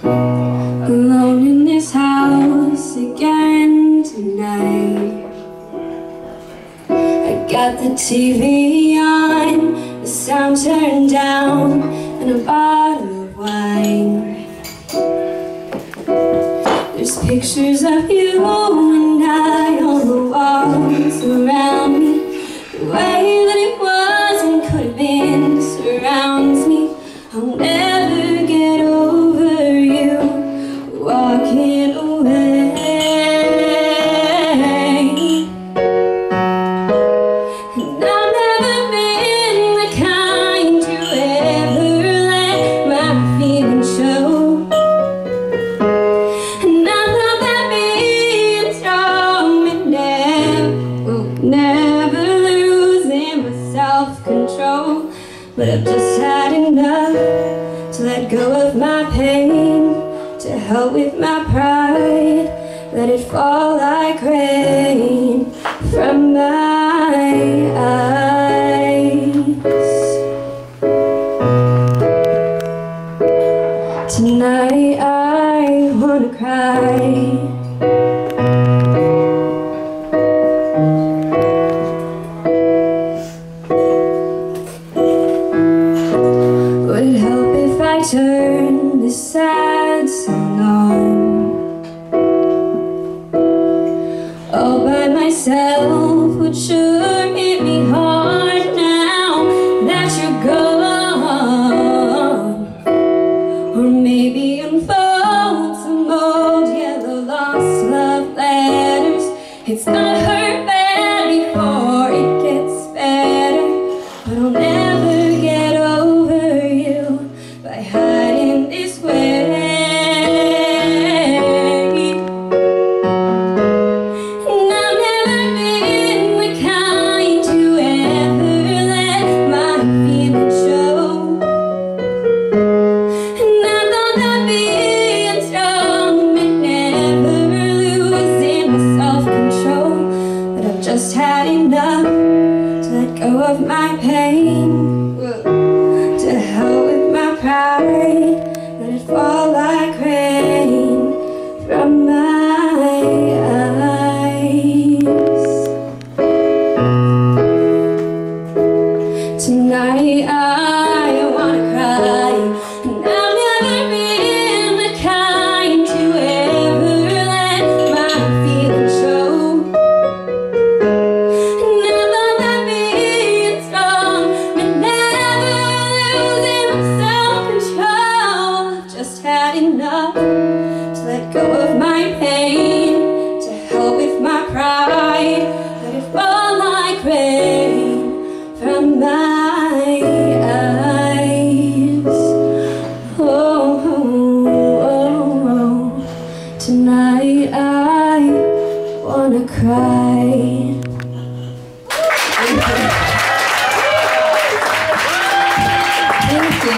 alone in this house again tonight. I got the TV on, the sound turned down, and a bottle of wine. There's pictures of you and I on the walls around me. The way that it was and could have been surrounds me. I'll never get over you walking away. And I've never been the kind to ever let my feelings show. And I thought that being strong meant never losing my self-control. But I've just had enough to let go of my pain, to hell with my pride, let it fall like rain from my eyes. Tonight I wanna cry. Turn this sad song on all by myself would sure hit me hard now that you're gone. Or maybe unfold some old yellow lost love letters. It's gonna hurt bad before it gets better, but I'll never get over you by hiding this way. And I've never been the kind to ever let my feelings show. And I thought that being strong meant never losing my self-control. But I've just had enough to let go of my pain, to hell with my pride, let it fall like rain from my eyes. Tonight I wanna cry. And I've never been the kind to ever let my feelings show. And I thought that being strong meant never losing my self-control. Just had enough to let go of my pain, to hell with my pride, let it fall like rain from my eyes. Oh, oh, oh, oh. Tonight I wanna cry.